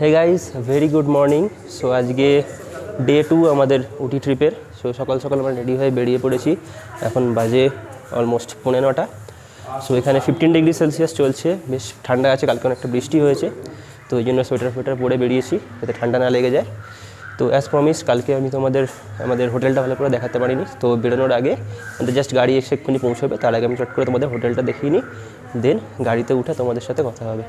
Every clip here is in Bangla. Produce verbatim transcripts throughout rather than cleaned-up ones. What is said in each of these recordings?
হে guys, very good morning. So আজকে ডে টু আমাদের উটি ট্রিপের। সো সকাল সকাল আমরা রেডি হয়ে বেরিয়ে পড়েছি। এখন বাজে অলমোস্ট পৌনে নটা। সো এখানে ফিফটিন ডিগ্রি সেলসিয়াস চলছে, বেশ ঠান্ডা আছে। কালকে অনেকটা বৃষ্টি হয়েছে, তো ওই জন্য সোয়েটার ফোয়েটার পরে বেরিয়েছি যাতে ঠান্ডা না লেগে যায়। তো অ্যাজ প্রমিস কালকে আমি তোমাদের আমাদের হোটেলটা ভালো করে দেখাতে পারিনি। তো বেরোনোর আগে আমাদের জাস্ট গাড়ি এসে এক্ষুনি পৌঁছবে, তার আগে আমি চট করে তোমাদের হোটেলটা দেখিয়ে নিই, দেন গাড়িতে উঠে তোমাদের সাথে কথা হবে।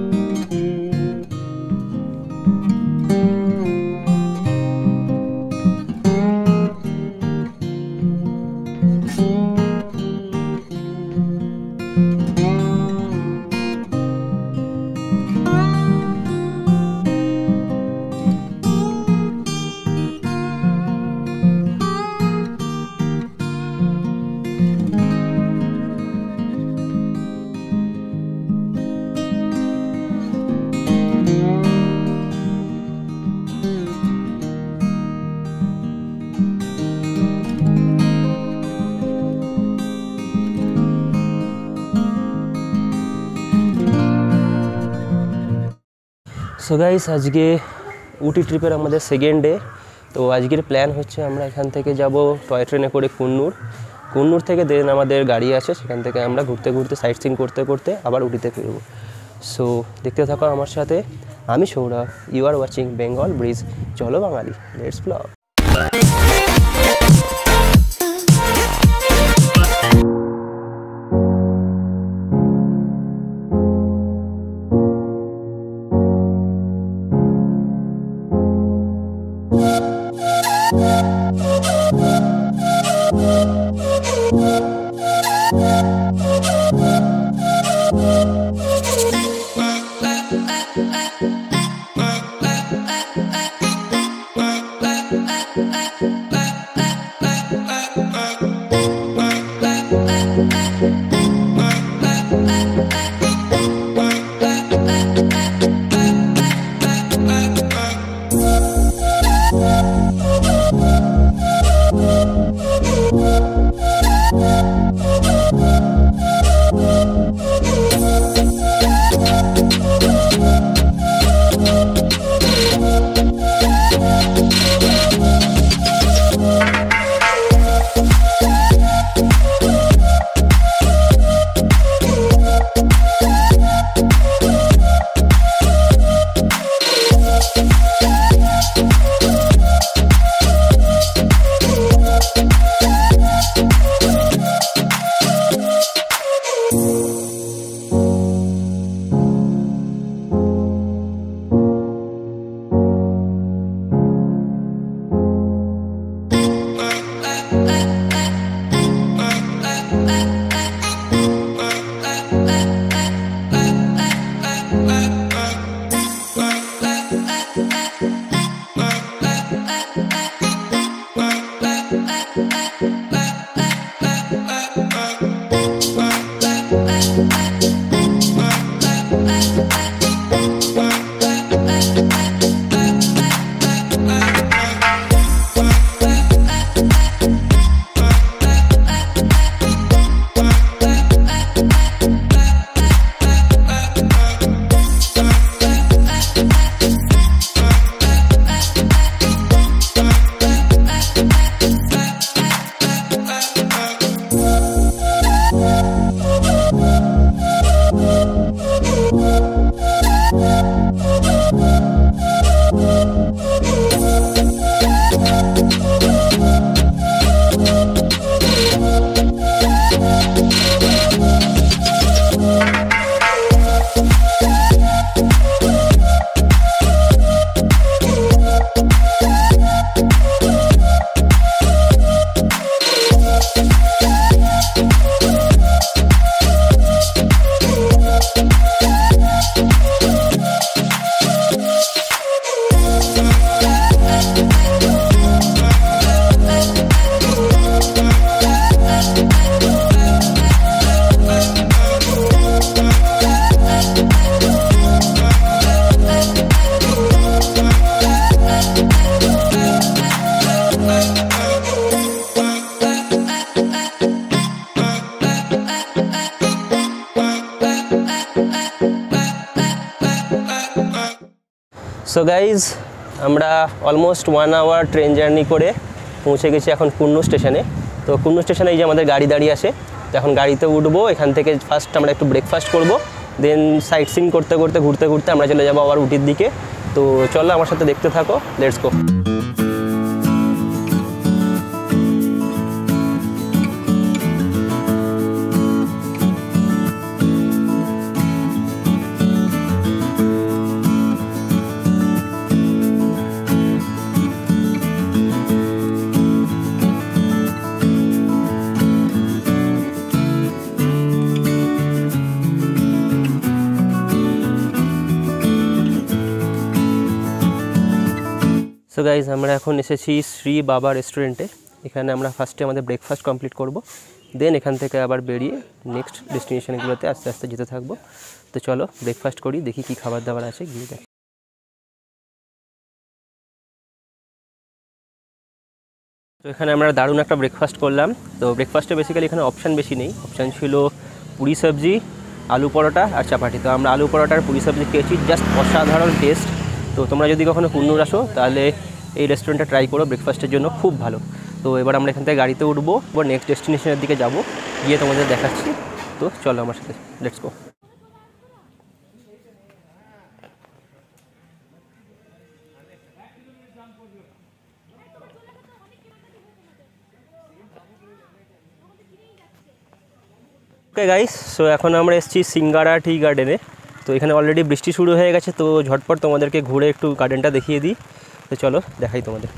সো গাইস, আজকে উটি ট্রিপের আমাদের সেকেন্ড ডে। তো আজকের প্ল্যান হচ্ছে আমরা এখান থেকে যাব টয় ট্রেনে করে কুন্নুর। কুন্নুর থেকে দেন আমাদের গাড়ি আছে, সেখান থেকে আমরা ঘুরতে ঘুরতে সাইট সিন করতে করতে আবার উটিতে ফিরব। সো দেখতে থাকো আমার সাথে। আমি Sourav, you are watching Bengal bridge. চলো বাঙালি, লেটস ব্লগ। সো গাইজ আমরা almost one hour train journey করে পৌঁছে গেছি এখন কুন্নু স্টেশনে। তো কুন্নু স্টেশনে এই যে আমাদের গাড়ি দাঁড়িয়ে আছে, তো এখন গাড়িতে উঠবো। এখান থেকে ফার্স্ট আমরা একটু ব্রেকফাস্ট করবো, দেন সাইট সিন করতে করতে ঘুরতে ঘুরতে আমরা চলে যাবো আবার উটির দিকে। তো চলো আমার সাথে দেখতে থাকো, লেটস গো। সো গাইজ আমরা এখন এসেছি শ্রী বাবা রেস্টুরেন্টে। এখানে আমরা ফার্স্টে আমাদের ব্রেকফাস্ট কমপ্লিট করব, দেন এখান থেকে আবার বেরিয়ে নেক্সট ডেস্টিনেশনগুলোতে আস্তে আস্তে যেতে থাকবো। তো চলো ব্রেকফাস্ট করি, দেখি কি খাবার দাবার আছে, গিয়ে দেখি। তো এখানে আমরা দারুণ একটা ব্রেকফাস্ট করলাম। তো ব্রেকফাস্টে বেসিক্যালি এখানে অপশান বেশি নেই, অপশান ছিল পুরি সবজি, আলু পরোটা আর চাপাটি। তো আমরা আলু পরোটা আর পুরি সবজি খেয়েছি, জাস্ট অসাধারণ টেস্ট। তো তোমরা যদি কখনো কুন্নুর আসো তাহলে এই রেস্টুরেন্টটা ট্রাই করো, ব্রেকফাস্টের জন্য খুব ভালো। তো এবার আমরা এখান থেকে গাড়িতে উঠবো, এবার নেক্সট ডেস্টিনেশনের দিকে যাব, গিয়ে তোমাদের দেখাচ্ছি। তো চলো আমার সাথে, let's go. Okay guys, so এখন আমরা এসেছি সিঙ্গারা টি গার্ডেনে। তো এখানে অলরেডি বৃষ্টি শুরু হয়ে গেছে, তো ঝটপট তোমাদেরকে ঘুরে একটু গার্ডেনটা দেখিয়ে দিই। তো চলো দেখাই তোমাদের।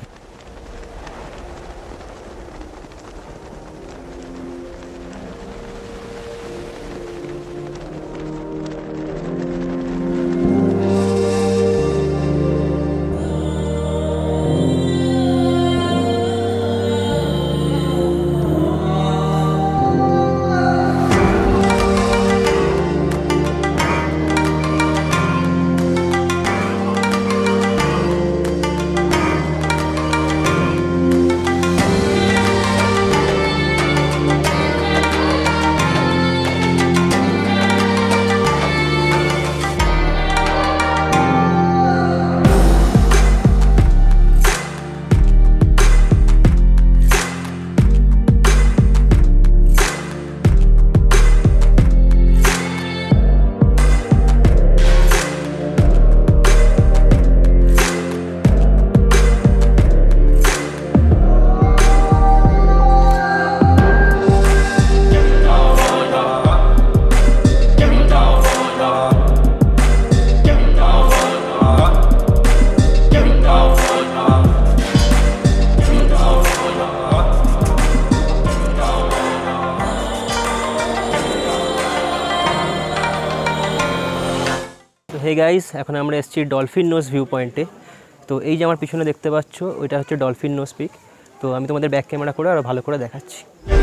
হে গাইস, এখন আমরা এসেছি ডলফিন নোজ ভিউ পয়েন্টে। তো এই যে আমার পিছনে দেখতে পাচ্ছ, ওইটা হচ্ছে ডলফিন নোজ পিক। তো আমি তোমাদের ব্যাক ক্যামেরা করে আরও ভালো করে দেখাচ্ছি।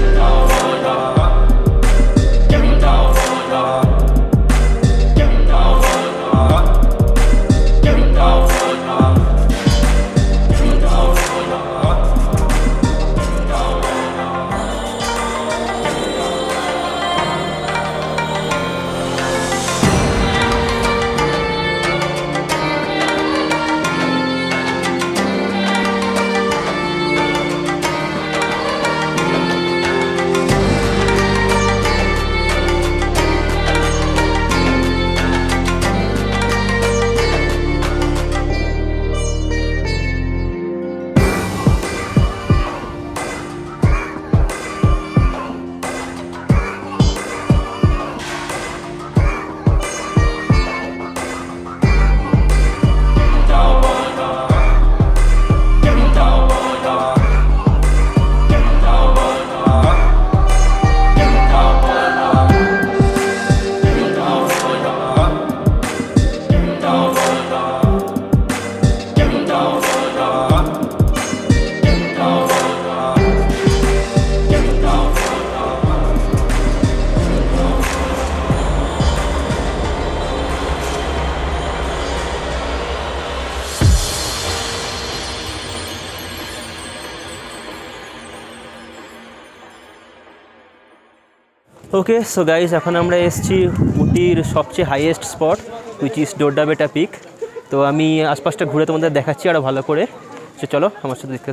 ওকে সো গাইস, এখন আমরা এসেছি উটির সবচেয়ে highest spot, which is Doddabetta peak. তো আমি আশপাশটা ঘুরে তোমাদের দেখাচ্ছি আরও ভালো করে। তো চলো আমার সাথে দেখতে।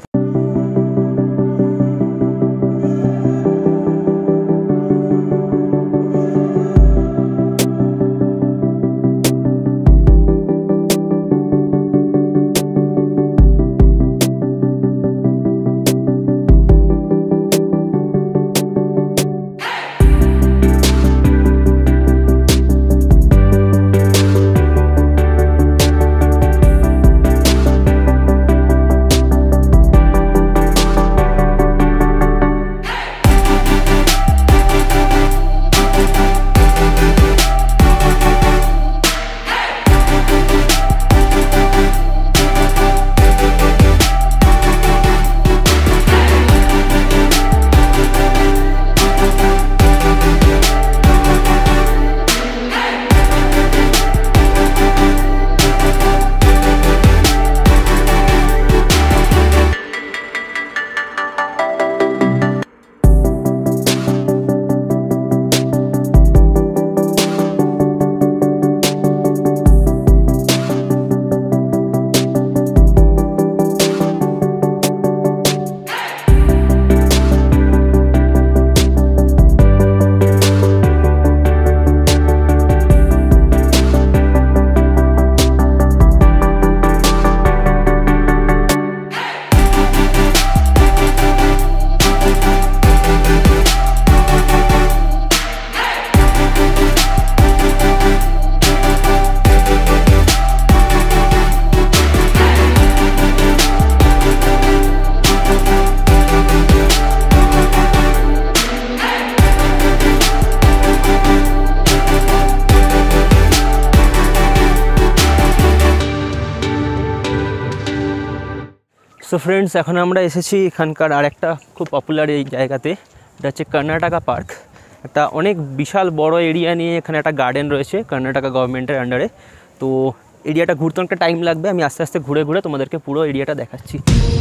সো ফ্রেন্ডস, এখন আমরা এসেছি এখানকার আরেকটা খুব পপুলার এই জায়গাতে। এটা হচ্ছে কর্ণাটকা পার্ক। একটা অনেক বিশাল বড় এরিয়া নিয়ে এখানে একটা গার্ডেন রয়েছে কর্ণাটকা গভর্নমেন্টের আন্ডারে। তো এরিয়াটা ঘুরতে অনেকটা টাইম লাগবে, আমি আস্তে আস্তে ঘুরে ঘুরে তোমাদেরকে পুরো এরিয়াটা দেখাচ্ছি।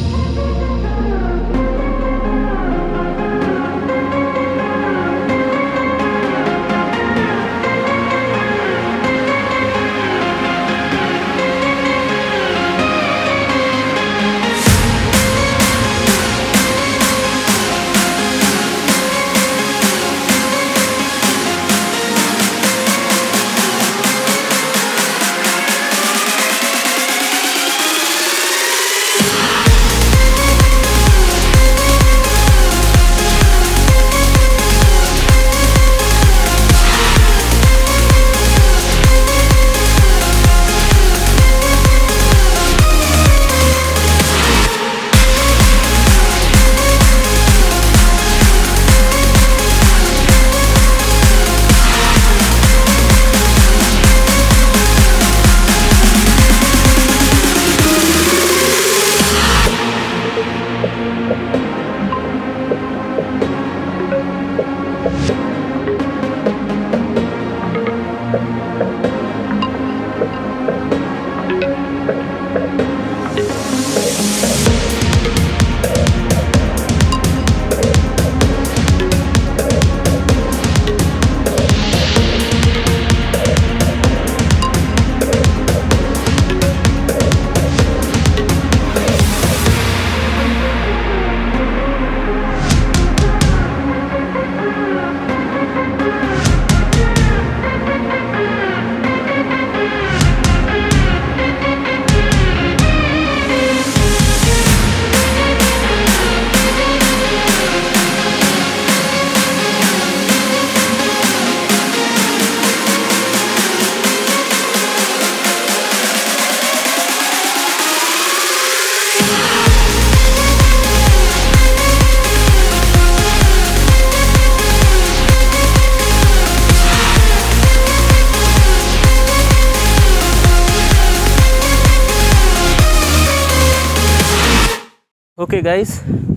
ওকে গাইস,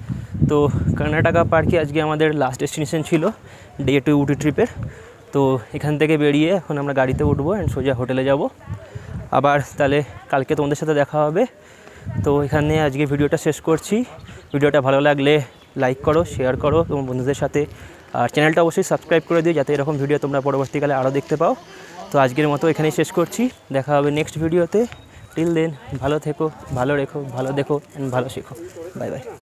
তো কর্ণাটকা পার্কে আজকে আমাদের লাস্ট ডেস্টিনেশন ছিল ডে টু উটি ট্রিপের। তো এখান থেকে বেরিয়ে এখন আমরা গাড়িতে উঠবো অ্যান্ড সোজা হোটেলে যাব। আবার তাহলে কালকে তোমাদের সাথে দেখা হবে। তো এখানে আজকে ভিডিওটা শেষ করছি। ভিডিওটা ভালো লাগলে লাইক করো, শেয়ার করো তোমার বন্ধুদের সাথে, আর চ্যানেলটা অবশ্যই সাবস্ক্রাইব করে দিও যাতে এরকম ভিডিও তোমরা পরবর্তীকালে আরও দেখতে পাও। তো আজকের মতো এখানেই শেষ করছি, দেখা হবে নেক্সট ভিডিওতে। টিল দেন ভালো থেকো, ভালো রেখো, ভালো দেখো অ্যান্ড ভালো শেখো। Bye by.